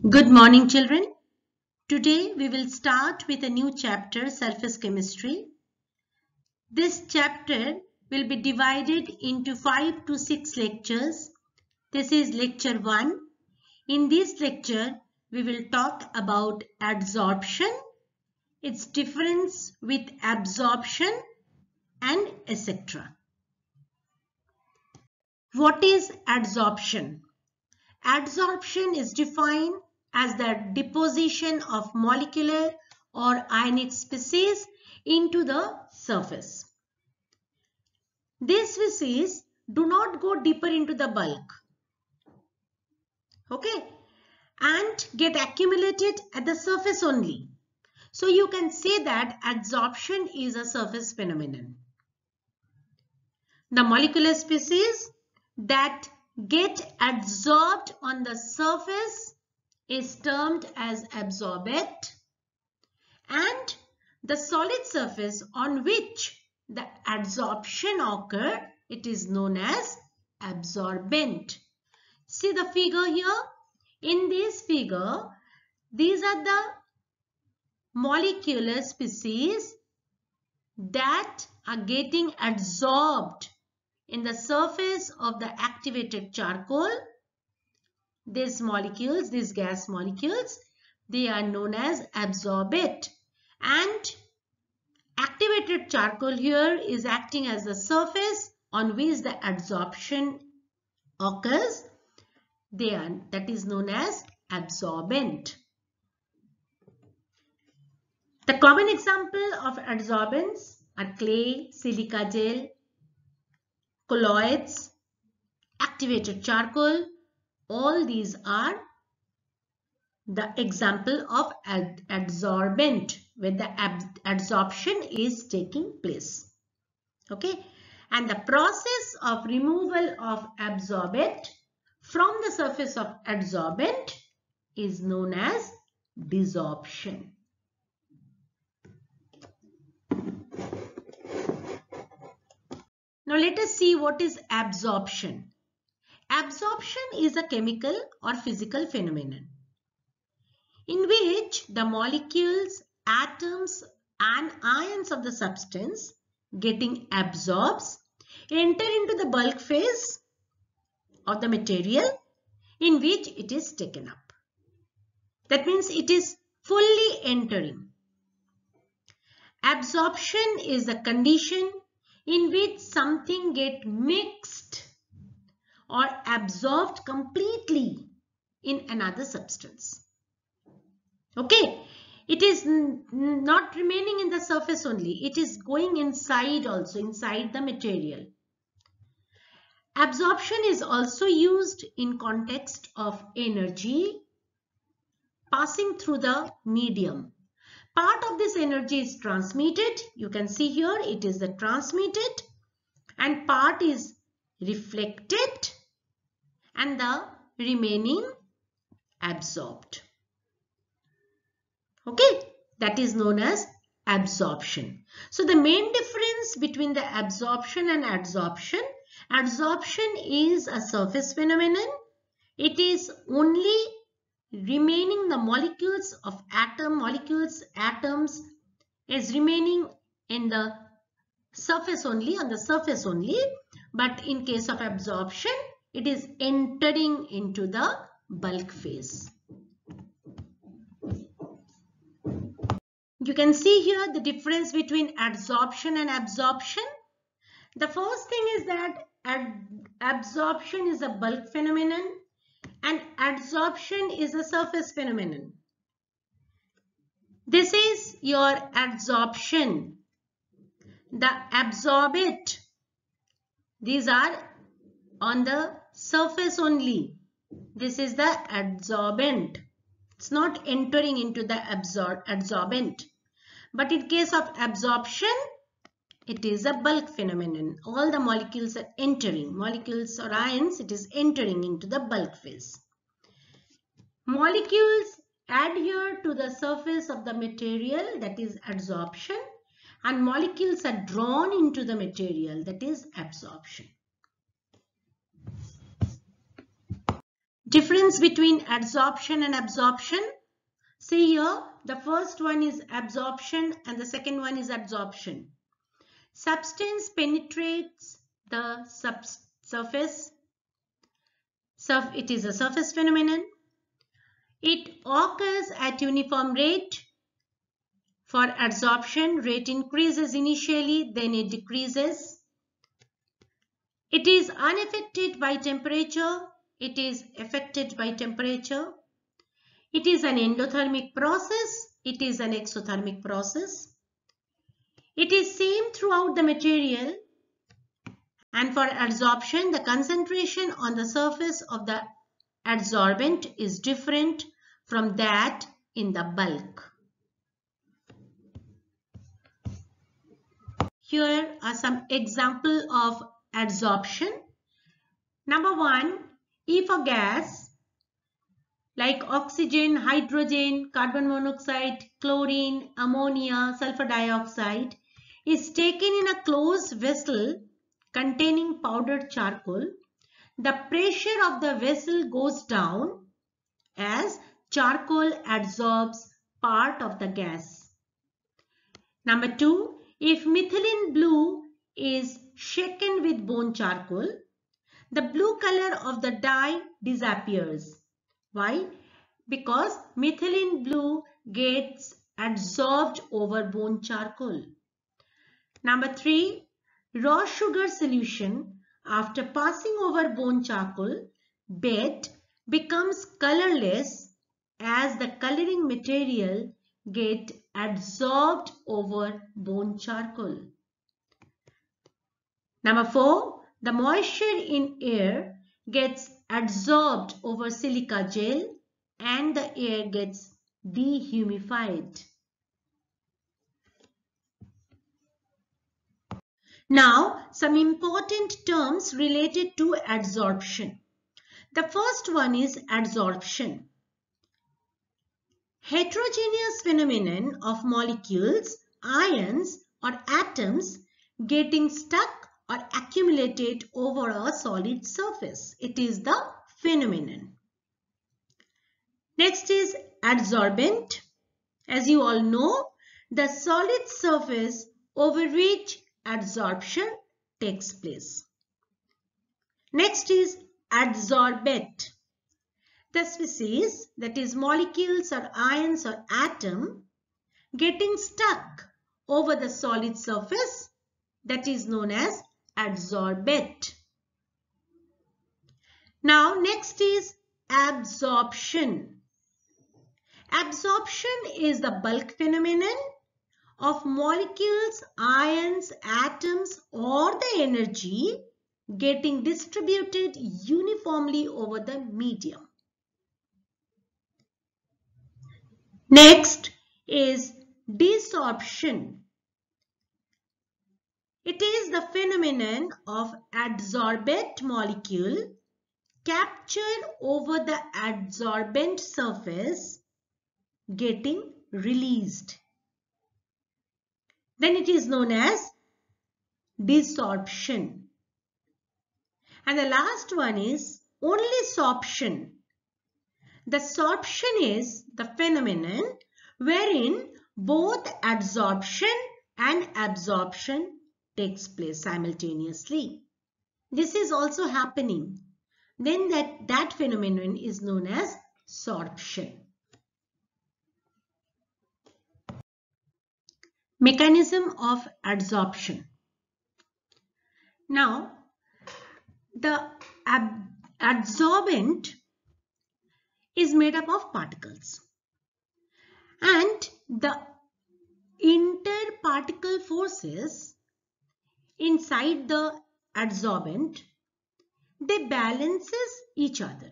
Good morning, children. Today we will start with a new chapter, Surface Chemistry. This chapter will be divided into 5 to 6 lectures. This is lecture 1. In this lecture, we will talk about adsorption, its difference with absorption, and etc. What is adsorption? Adsorption is defined as the deposition of molecular or ionic species into the surface. These species do not go deeper into the bulk, okay, and get accumulated at the surface only. So you can say that adsorption is a surface phenomenon. The molecular species that get adsorbed on the surface is termed as absorbate, and the solid surface on which the adsorption occurs, it is known as absorbent. See the figure here. In this figure, these are the molecular species that are getting adsorbed in the surface of the activated charcoal. These molecules, these gas molecules, they are known as absorbate, and activated charcoal here is acting as the surface on which the adsorption occurs. That is known as absorbent. The common example of adsorbents are clay, silica gel, colloids, activated charcoal. All these are the example of adsorbent where the adsorption is taking place. Okay, and the process of removal of absorbate from the surface of adsorbent is known as desorption. Now let us see what is absorption. Absorption is a chemical or physical phenomenon in which the molecules, atoms and ions of the substance getting absorbed enter into the bulk phase of the material in which it is taken up. That means it is fully entering. Absorption is the condition in which something gets mixed or absorbed completely in another substance. Okay, it is not remaining in the surface only, it is going inside also, inside the material. Absorption is also used in context of energy passing through the medium. Part of this energy is transmitted. You can see here it is the transmitted, and part is reflected and the remaining absorbed. Okay, that is known as absorption. So the main difference between the absorption and adsorption, adsorption is a surface phenomenon. It is only remaining the molecules of atoms is remaining in the surface only, on the surface only. But in case of absorption, it is entering into the bulk phase. You can see here the difference between adsorption and absorption. The first thing is that absorption is a bulk phenomenon and adsorption is a surface phenomenon. This is your adsorption. The absorbate, these are on the surface only. This is the adsorbent. It's not entering into the adsorbent. But in case of absorption, it is a bulk phenomenon. All the molecules are entering. Molecules or ions, it is entering into the bulk phase. Molecules adhere to the surface of the material, that is adsorption, and molecules are drawn into the material, that is absorption. Difference between adsorption and absorption. See here, the first one is absorption and the second one is adsorption. Substance penetrates the surface. It is a surface phenomenon. It occurs at uniform rate. For adsorption, rate increases initially, then it decreases. It is unaffected by temperature. It is affected by temperature. It is an endothermic process. It is an exothermic process. It is same throughout the material. And for adsorption, the concentration on the surface of the adsorbent is different from that in the bulk. Here are some examples of adsorption. Number 1, if a gas like oxygen, hydrogen, carbon monoxide, chlorine, ammonia, sulfur dioxide is taken in a closed vessel containing powdered charcoal, the pressure of the vessel goes down as charcoal adsorbs part of the gas. Number 2, if methylene blue is shaken with bone charcoal, the blue color of the dye disappears. Why? Because methylene blue gets adsorbed over bone charcoal. Number 3, raw sugar solution after passing over bone charcoal bed becomes colorless as the coloring material gets adsorbed over bone charcoal. Number 4, the moisture in air gets adsorbed over silica gel and the air gets dehumidified. Now, some important terms related to adsorption. The first one is adsorption. Heterogeneous phenomenon of molecules, ions or atoms getting stuck or accumulated over a solid surface. It is the phenomenon. Next is adsorbent. As you all know, the solid surface over which adsorption takes place. Next is adsorbate. The species, that is molecules or ions or atom getting stuck over the solid surface, that is known as adsorbate. Now next is absorption. Absorption is the bulk phenomenon of molecules, ions, atoms or the energy getting distributed uniformly over the medium. Next is desorption. It is the phenomenon of adsorbate molecule captured over the adsorbent surface getting released. Then it is known as desorption. And the last one is only sorption. The sorption is the phenomenon wherein both adsorption and absorption takes place simultaneously. This is also happening. Then that phenomenon is known as sorption. Mechanism of adsorption. Now, the adsorbent is made up of particles, and the interparticle forces inside the adsorbent, they balances each other.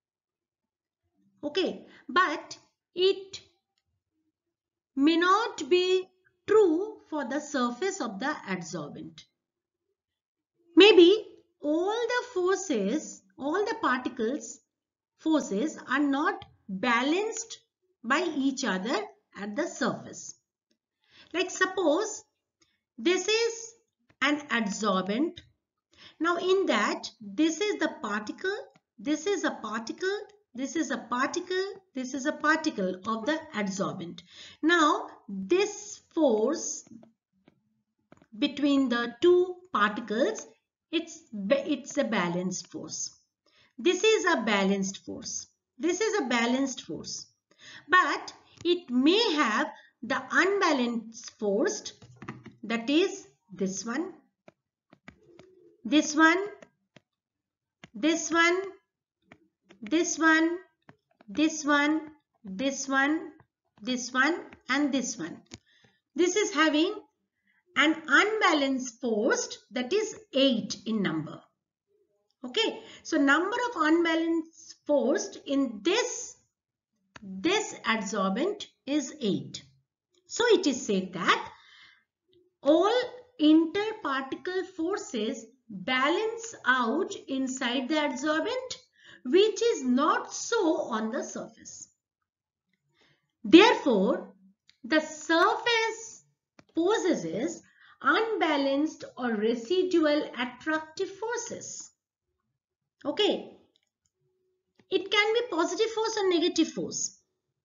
Okay, but it may not be true for the surface of the adsorbent. Maybe all the forces, all the particles forces are not balanced by each other at the surface. Like suppose this is an adsorbent. Now in that, this is the particle, this is a particle This is a particle. This is a particle of the adsorbent. Now, this force between the two particles, it's a balanced force. This is a balanced force. This is a balanced force. But it may have the unbalanced force, that is this one, this one, this one, this one, this one, this one, this one, and this one. This is having an unbalanced force, that is 8 in number. Okay, so number of unbalanced force in this adsorbent is 8. So it is said that all interparticle forces balance out inside the adsorbent, which is not so on the surface. Therefore, the surface possesses unbalanced or residual attractive forces. Okay, it can be positive force or negative force.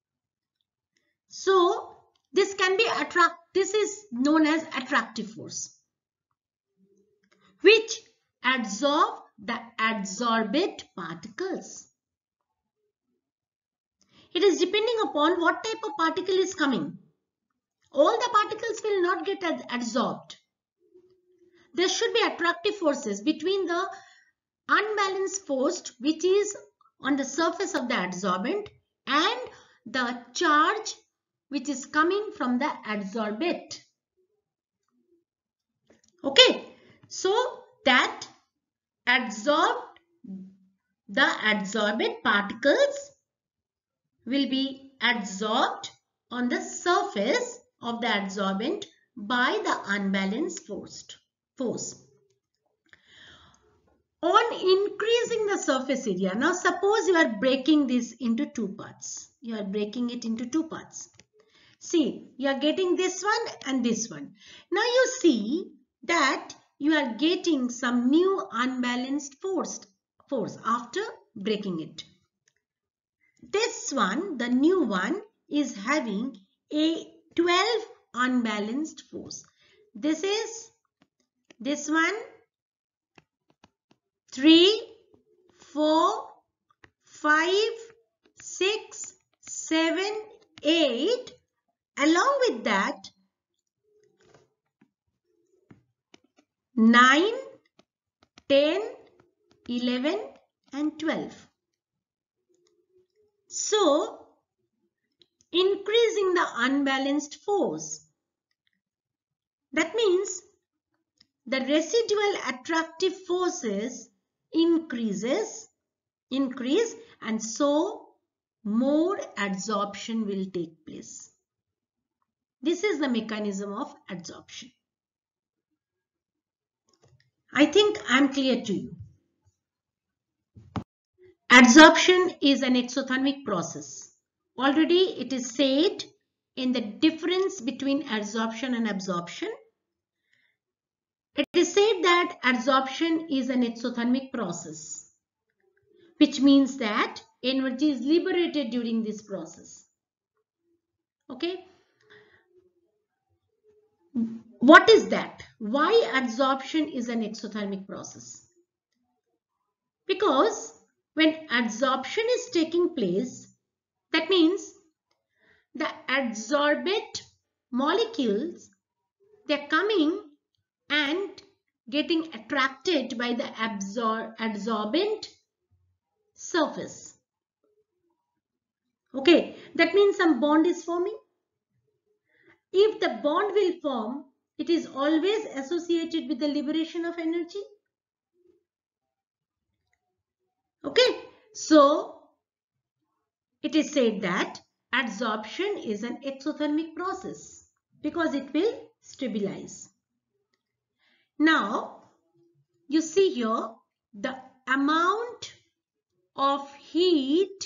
So this can be this is known as attractive force, which adsorb the adsorbate particles. It is depending upon what type of particle is coming. All the particles will not get adsorbed. There should be attractive forces between the unbalanced force, which is on the surface of the adsorbent, and the charge which is coming from the adsorbate. Okay, so that the adsorbate particles will be adsorbed on the surface of the adsorbent by the unbalanced force. On increasing the surface area, now suppose you are breaking this into two parts. You are breaking it into two parts. See, you are getting this one and this one. Now you see that you are getting some new unbalanced force after breaking it. This one, the new one, is having a 12 unbalanced force. This is this one, 3, 4, 5, 6, 7, 8. Along with that, 9, 10, 11 and 12. So, increasing the unbalanced force. That means the residual attractive forces increase, and so more adsorption will take place. This is the mechanism of adsorption. I think I am clear to you. Adsorption is an exothermic process. Already it is said in the difference between adsorption and absorption. It is said that adsorption is an exothermic process, which means that energy is liberated during this process. Okay. What is that? Why adsorption is an exothermic process? Because when adsorption is taking place, that means the adsorbate molecules, they're coming and getting attracted by the adsorbent surface. Okay, that means some bond is forming. If the bond will form, it is always associated with the liberation of energy. Okay, so it is said that adsorption is an exothermic process because it will stabilize. Now, you see here the amount of heat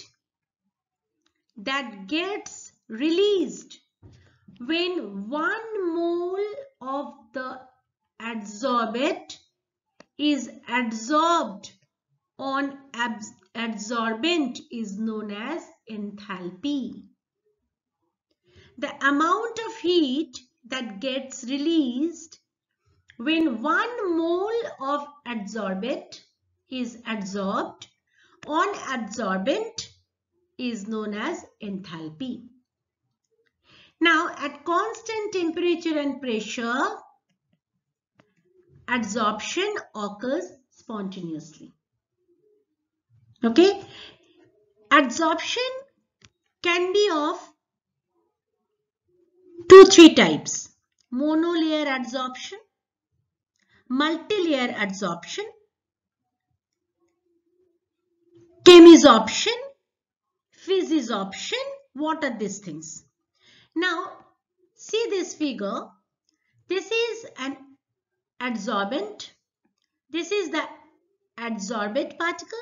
that gets released when 1 mole of the adsorbate is adsorbed on adsorbent is known as enthalpy. The amount of heat that gets released when 1 mole of adsorbent is adsorbed on adsorbent is known as enthalpy. Now, at constant temperature and pressure, adsorption occurs spontaneously. Okay? Adsorption can be of 2-3 types. Monolayer adsorption, multilayer adsorption, chemisorption, physisorption. What are these things? Now, see this figure. This is an adsorbent. This is the adsorbate particle.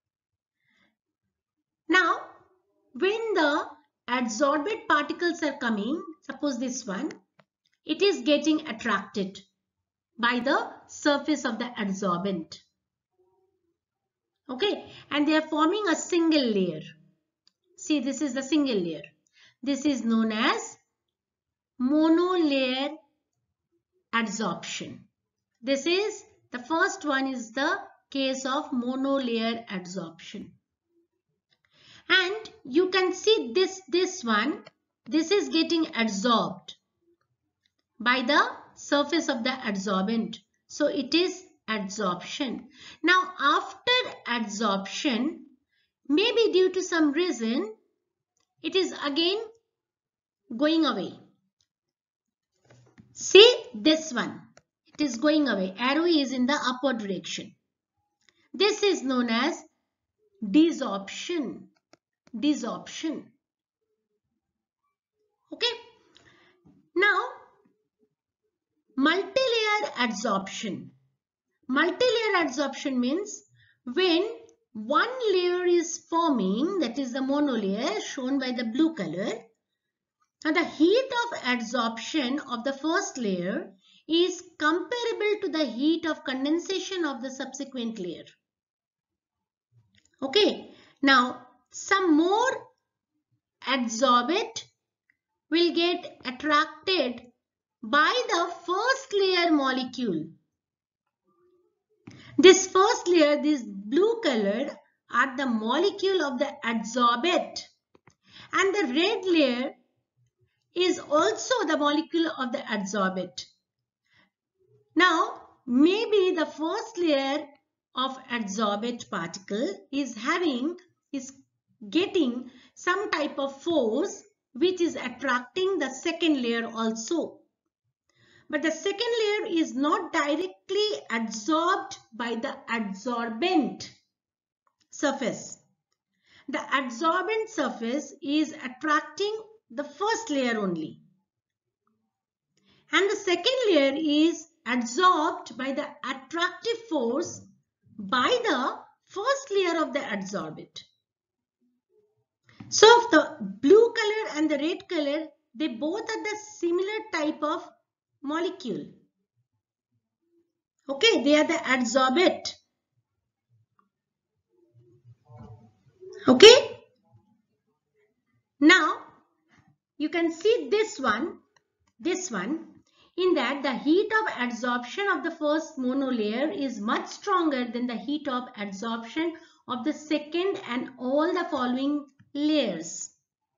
Now, when the adsorbate particles are coming, suppose this one, it is getting attracted by the surface of the adsorbent. Okay, and they are forming a single layer. See, this is the single layer. This is known as monolayer adsorption. This is the first one, is the case of monolayer adsorption. And you can see this one, this is getting adsorbed by the surface of the adsorbent. So it is adsorption. Now after adsorption, maybe due to some reason, it is again going away. See this one, it is going away. Arrow is in the upward direction. This is known as desorption. Desorption. Okay. Now, multilayer adsorption. Multilayer adsorption means when one layer is forming, that is the monolayer shown by the blue color, and the heat of adsorption of the first layer is comparable to the heat of condensation of the subsequent layer. Okay. Now, some more adsorbate will get attracted by the first layer molecule. This first layer, this blue color, are the molecule of the adsorbate, and the red layer is also the molecule of the adsorbate. Now, maybe the first layer of adsorbate particle is getting some type of force which is attracting the second layer also. But the second layer is not directly adsorbed by the adsorbent surface. The adsorbent surface is attracting the first layer only. And the second layer is adsorbed by the attractive force by the first layer of the adsorbate. So the blue color and the red color, they both are the similar type of molecule. Okay, they are the adsorbate. Okay. Now, you can see this one, in that the heat of adsorption of the first monolayer is much stronger than the heat of adsorption of the second and all the following layers.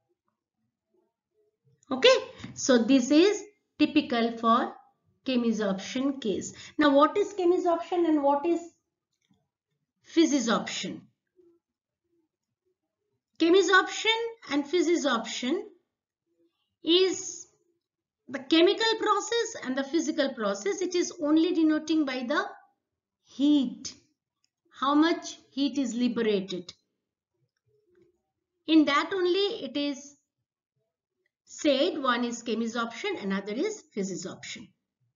Okay, so this is typical for chemisorption case. Now, what is chemisorption and what is physisorption? Chemisorption and physisorption is the chemical process and the physical process. It is only denoting by the heat, how much heat is liberated. In that only it is said one is chemisorption, another is physisorption.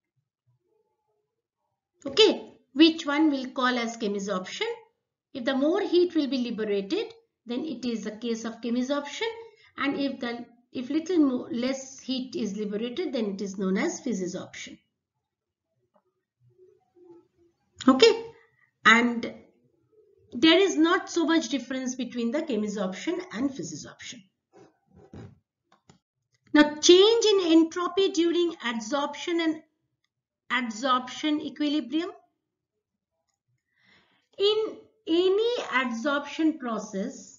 Okay, which one will call as chemisorption? If the more heat will be liberated, then it is a case of chemisorption, and if little more, less heat is liberated, then it is known as physisorption. Okay, and there is not so much difference between the chemisorption and physisorption. Now, change in entropy during adsorption and adsorption equilibrium. In any adsorption process,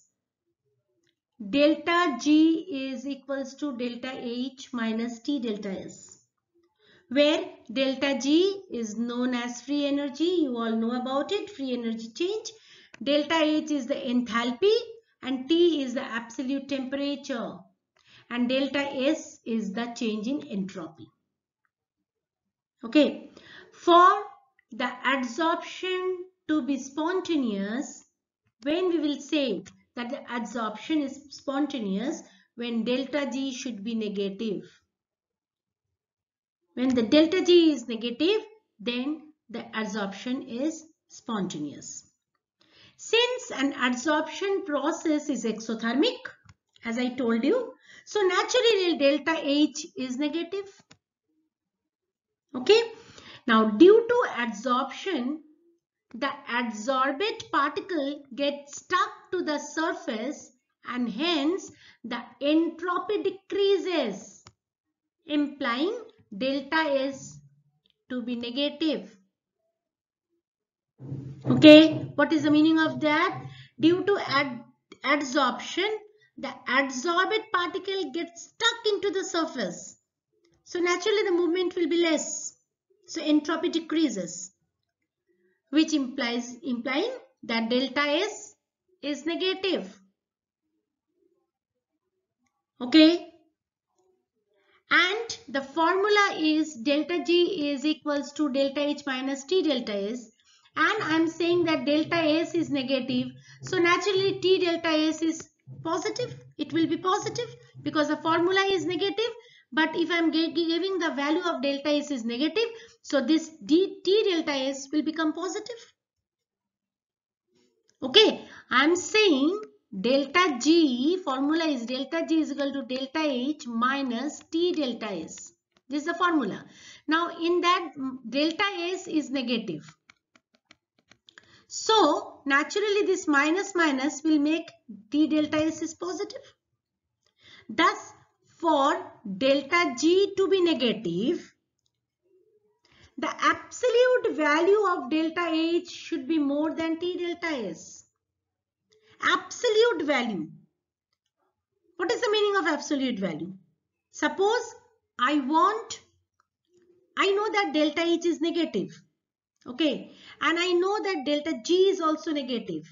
delta G is equals to delta H minus T delta S, where delta G is known as free energy. You all know about it, free energy change. Delta H is the enthalpy and T is the absolute temperature. And delta S is the change in entropy. Okay. For the adsorption to be spontaneous, when we will say that the adsorption is spontaneous, when delta G should be negative. When the delta G is negative, then the adsorption is spontaneous. Since an adsorption process is exothermic, as I told you, so naturally delta H is negative. Okay. Now, due to adsorption, the adsorbate particle gets stuck to the surface and hence the entropy decreases, implying delta S to be negative. Okay, what is the meaning of that? Due to adsorption, the adsorbate particle gets stuck into the surface. So naturally the movement will be less. So entropy decreases, which implying that delta S is negative. Okay. And the formula is delta G is equals to delta H minus T delta S. And I am saying that delta S is negative. So naturally T delta S is positive. It will be positive because the formula is negative. But if I am giving the value of delta S is negative, so this T delta S will become positive. Okay, I am saying delta G, formula is delta G is equal to delta H minus T delta S. This is the formula. Now in that delta S is negative. So naturally this minus minus will make T delta S is positive. Thus for delta G to be negative, the absolute value of delta H should be more than T delta S. Absolute value. What is the meaning of absolute value? Suppose I know that delta H is negative. Okay. And I know that delta G is also negative.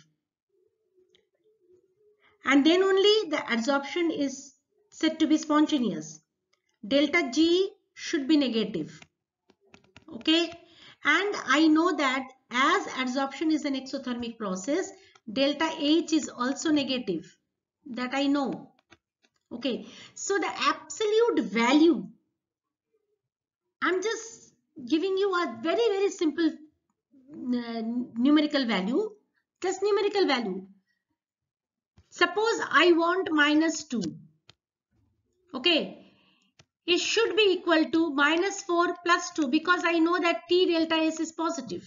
And then only the adsorption is said to be spontaneous. Delta G should be negative. Okay. And I know that as adsorption is an exothermic process, delta H is also negative. That I know. Okay. So the absolute value, I'm just giving you a very, very simple numerical value. Just numerical value. Suppose I want minus 2. Okay. It should be equal to minus 4 plus 2 because I know that T delta S is positive.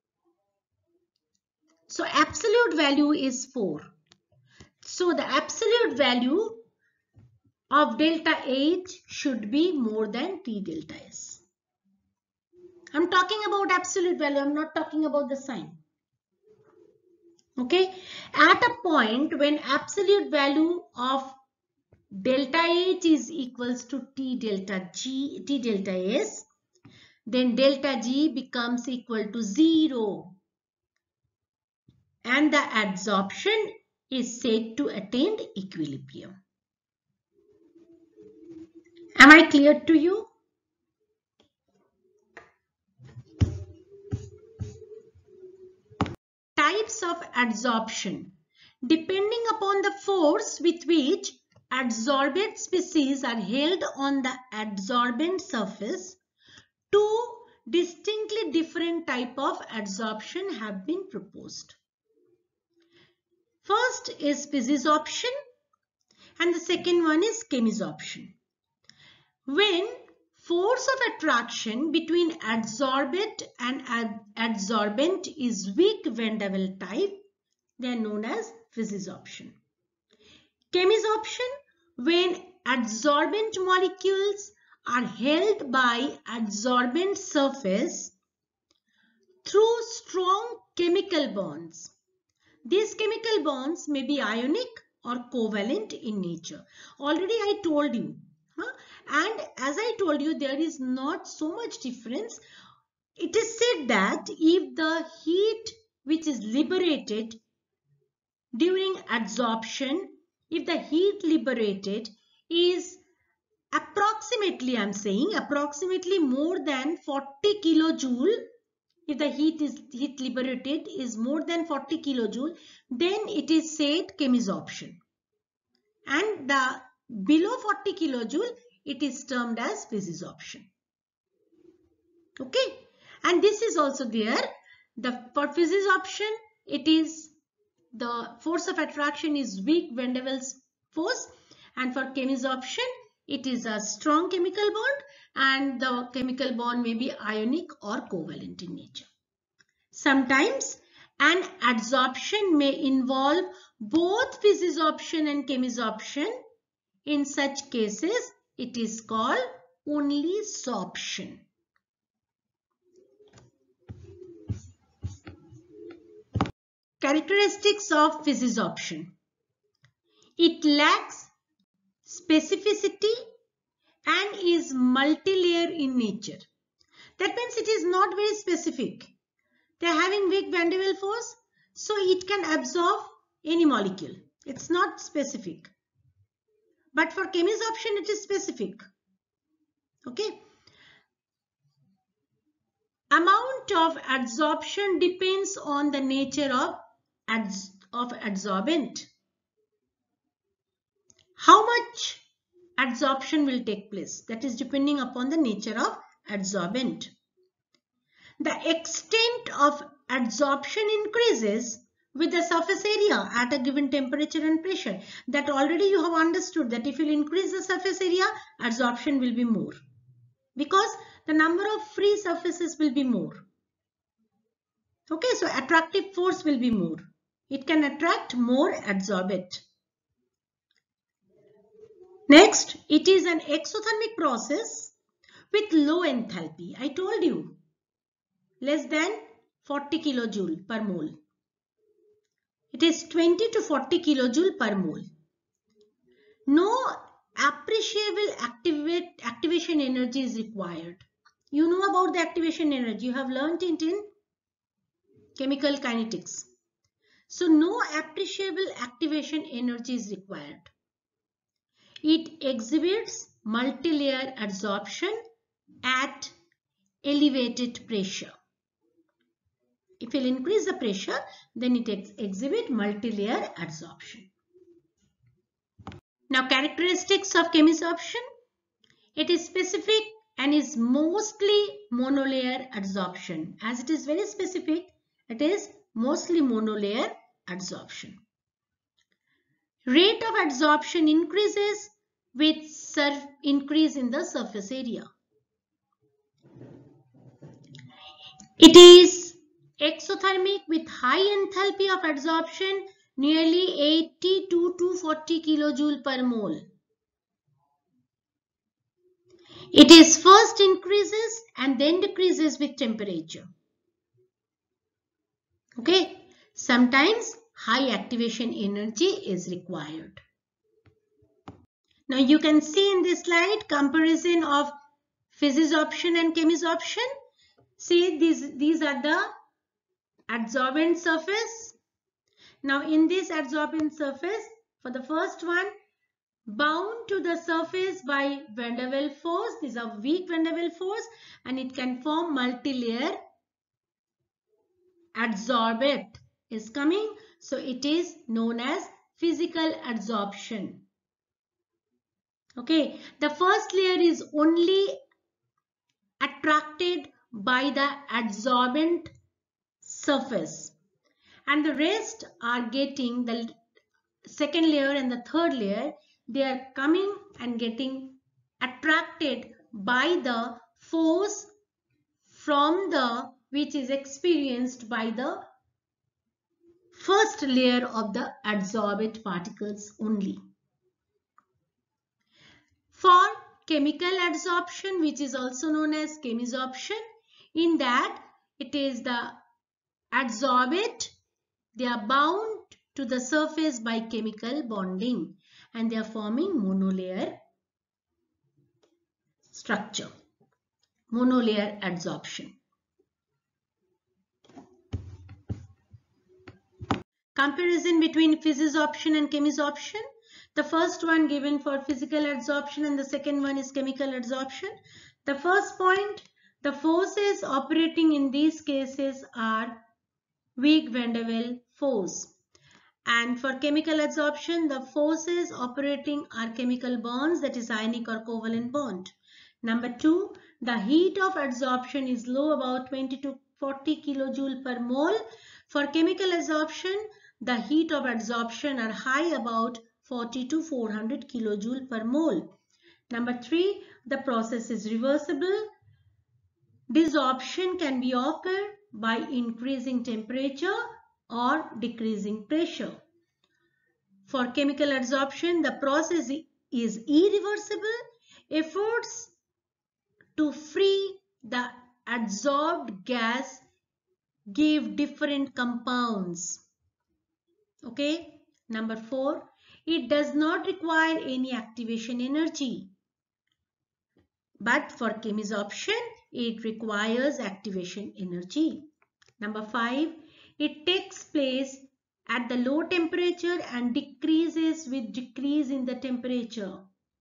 So absolute value is 4. So the absolute value of delta H should be more than T delta S. I'm talking about absolute value. I'm not talking about the sign. Okay. At a point when absolute value of delta H is equals to T delta S, then delta G becomes equal to 0. And the adsorption is said to attain equilibrium. Am I clear to you? Types of adsorption. Depending upon the force with which adsorbate species are held on the adsorbent surface, two distinctly different types of adsorption have been proposed. First is physisorption and the second one is chemisorption. When force of attraction between adsorbate and adsorbent is weak Van der Waals type, They are known as physisorption. Chemisorption, when adsorbent molecules are held by adsorbent surface through strong chemical bonds. These chemical bonds may be ionic or covalent in nature. Already I told you. And as I told you, there is not so much difference. It is said that if the heat which is liberated during adsorption, if the heat liberated is approximately, I am saying approximately more than 40 kilojoule, if the heat liberated is more than 40 kilojoule, then it is said chemisorption. And the below 40 kilojoule, it is termed as physisorption. Okay, and this is also there. For physisorption, it is the force of attraction is weak van der Waals force, and for chemisorption, it is a strong chemical bond, and the chemical bond may be ionic or covalent in nature. Sometimes an adsorption may involve both physisorption and chemisorption. In such cases, it is called only sorption. Characteristics of physisorption. It lacks specificity and is multi-layer in nature. That means it is not very specific. They are having weak van der Waals force, so it can absorb any molecule. It's not specific. But for chemisorption, it is specific. Okay. Amount of adsorption depends on the nature of adsorbent. How much adsorption will take place? That is depending upon the nature of adsorbent. The extent of adsorption increases with the surface area at a given temperature and pressure. That already you have understood that if you increase the surface area, adsorption will be more, because the number of free surfaces will be more. Okay, so attractive force will be more. It can attract more, absorb it. Next, it is an exothermic process with low enthalpy. I told you, less than 40 kilojoule per mole. It is 20 to 40 kilojoule per mole. No appreciable activation energy is required. You know about the activation energy. You have learned it in chemical kinetics. So no appreciable activation energy is required. It exhibits multi-layer adsorption at elevated pressure. If you increase the pressure, then it exhibits multi-layer adsorption. Now, characteristics of chemisorption. It is specific and is mostly monolayer adsorption. As it is very specific, it is mostly monolayer adsorption. Rate of adsorption increases with increase in the surface area. It is exothermic with high enthalpy of adsorption, nearly 82 to 40 kilojoule per mole. It is first increases and then decreases with temperature. Okay, sometimes high activation energy is required. Now you can see in this slide comparison of physisorption and chemisorption. See, these are the adsorbent surface. Now in this adsorbent surface, for the first one, bound to the surface by van der Waals force, these are weak van der Waals force, and it can form multi-layer adsorbent is coming. So it is known as physical adsorption. Okay, the first layer is only attracted by the adsorbent surface, and the rest are getting the second layer and the third layer. They are coming and getting attracted by the force from the which is experienced by the first layer of the adsorbate particles only. For chemical adsorption, which is also known as chemisorption, in that it is the adsorbate, they are bound to the surface by chemical bonding and they are forming monolayer structure, monolayer adsorption. Comparison between physisorption and chemisorption. The first one given for physical adsorption and the second one is chemical adsorption. The first point, the forces operating in these cases are weak van der Waals force. And for chemical adsorption, the forces operating are chemical bonds, that is ionic or covalent bond. Number 2, the heat of adsorption is low, about 20 to 40 kilojoule per mole. For chemical adsorption, the heat of adsorption are high, about 40 to 400 kilojoule per mole. Number 3, the process is reversible. Desorption can be occurred by increasing temperature or decreasing pressure. For chemical adsorption, the process is irreversible. Efforts to free the adsorbed gas give different compounds. Okay. Number 4, it does not require any activation energy. But for chemisorption, it requires activation energy. Number 5, it takes place at the low temperature and decreases with decrease in the temperature.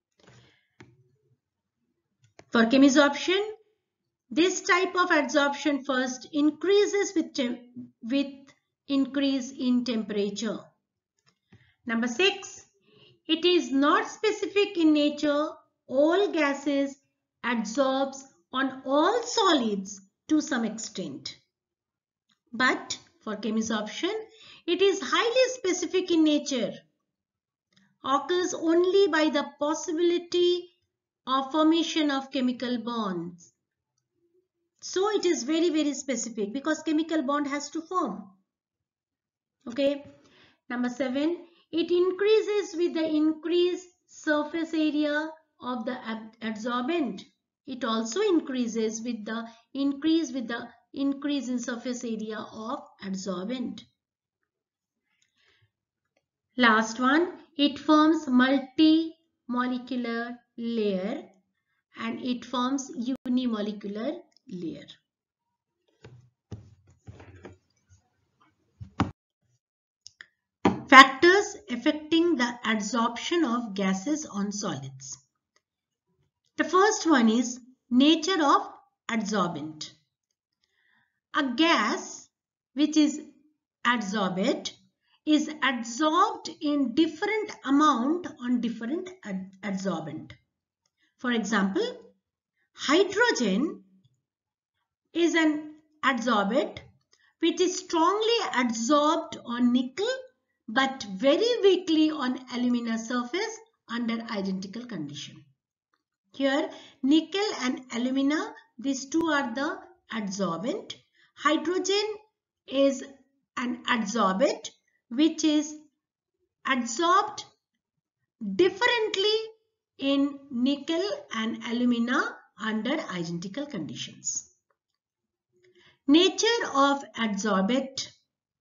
For chemisorption, this type of adsorption first increases with increase in temperature. Number 6, it is not specific in nature. All gases adsorbs on all solids to some extent. But for chemisorption, it is highly specific in nature, occurs only by the possibility of formation of chemical bonds. So it is very, very specific because chemical bond has to form. Okay. Number 7, it increases with the increased surface area of the adsorbent. It also increases with the increase in surface area of adsorbent. Last one, it forms multi-molecular layer and it forms unimolecular layer. Factors affecting the adsorption of gases on solids. The first one is nature of adsorbent. A gas which is adsorbate is adsorbed in different amount on different adsorbent. For example, hydrogen is an adsorbate which is strongly adsorbed on nickel but very weakly on alumina surface under identical condition. Here nickel and alumina, these two are the adsorbent. Hydrogen is an adsorbate which is adsorbed differently in nickel and alumina under identical conditions. Nature of adsorbate,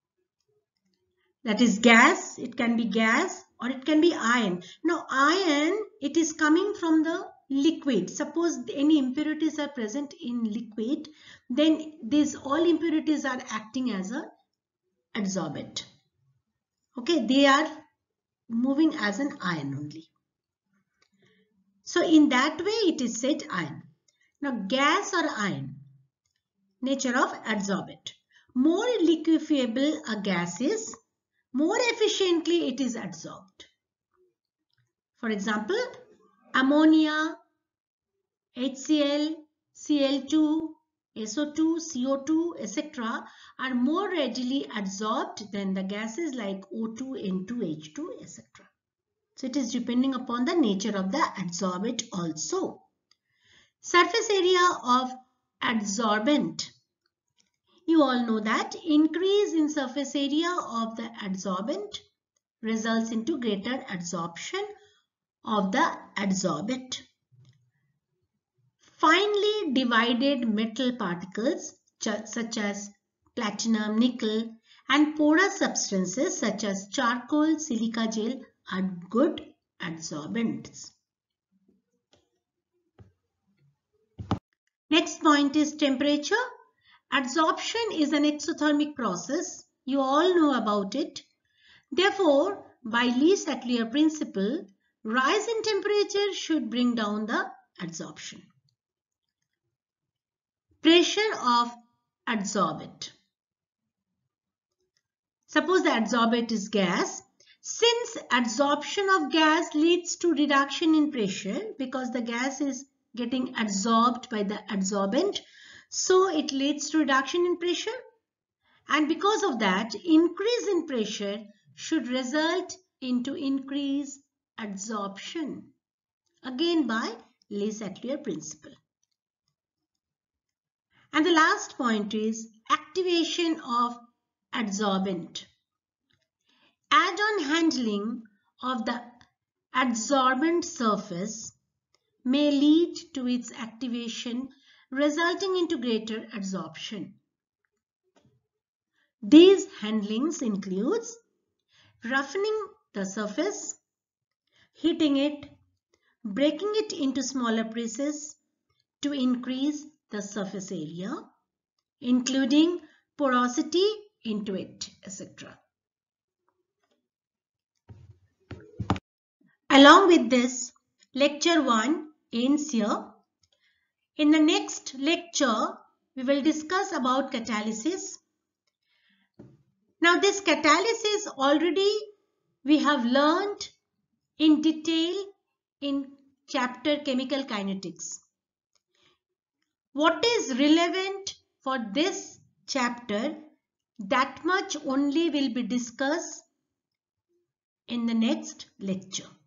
that is gas, it can be gas or it can be iron. Now iron, it is coming from the liquid. Suppose any impurities are present in liquid, then these all impurities are acting as a adsorbent. Okay, they are moving as an ion only. So in that way it is said ion. Now gas or ion, nature of adsorbent. More liquefiable a gas is, more efficiently it is adsorbed. For example, ammonia, HCl, Cl2, SO2, CO2, etc. are more readily adsorbed than the gases like O2, N2, H2, etc. So it is depending upon the nature of the adsorbent also. Surface area of adsorbent You all know that increase in surface area of the adsorbent results into greater adsorption of the adsorbate. Finely divided metal particles such as platinum, nickel, and porous substances such as charcoal, silica gel are good adsorbents. Next point is temperature. Adsorption is an exothermic process. You all know about it. Therefore, by Lee-Sackler principle, rise in temperature should bring down the adsorption. Pressure of adsorbate. Suppose the adsorbate is gas. Since adsorption of gas leads to reduction in pressure because the gas is getting adsorbed by the adsorbent, so it leads to reduction in pressure, and because of that, increase in pressure should result into increased adsorption, again by Lee-Sackler principle. And the last point is activation of adsorbent. Add-on handling of the adsorbent surface may lead to its activation, resulting into greater adsorption. These handlings includes roughening the surface, heating it, breaking it into smaller pieces to increase the surface area, including porosity into it, etc. Along with this, lecture 1 ends here. In the next lecture, we will discuss about catalysis. Now this catalysis already we have learned in detail in chapter chemical kinetics. What is relevant for this chapter, that much only will be discussed in the next lecture.